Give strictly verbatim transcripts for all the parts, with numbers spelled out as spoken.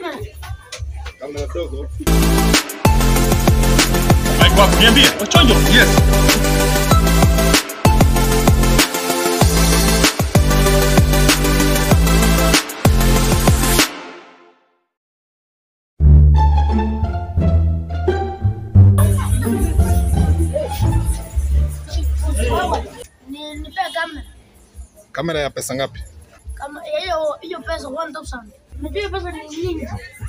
kamera. Kamera dogo. Mike wako niambie, wachonjo? Yes. Ni nipe kamera. Kamera ya pesa ngapi? Kama hiyo hiyo pesa one thousand. Unajua pesa ni nyingi.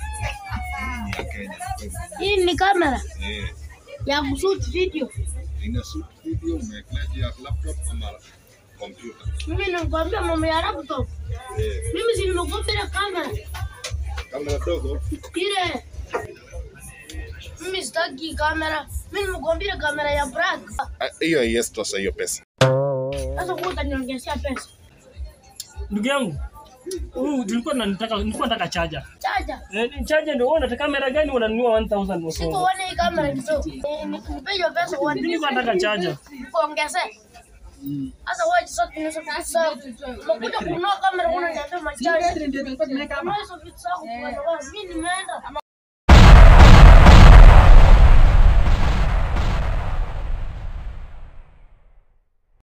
Hii ni kamera Eh. ya kushoot video. Ina shoot video umewekeaje ya laptop ama computer? Mimi nakwambia mama ya laptop. Eh. Mimi si nimekupa kamera. Kamera dogo. Ile mimi sitaki kamera. Mimi nimekuambia kamera ya brand. Ah, hiyo yes tosha hiyo pesa. Sasa kwa utaniongezea pesa. Ndugu yangu. Huyu nilikuwa nataka nilikuwa nataka charger. Charger. Eh, charger ndio wewe unataka kamera gani unanunua one thousand wa Siko Kongo? wana hii kamera kidogo. Eh, nipe hiyo pesa one. Mimi nilikuwa nataka charger. Kuongezea. Sasa wewe sote ni sote sawa. Unakuja kununua kamera unaniambia machaji. Ndio tulikuwa tunaweka. Mimi nimeenda.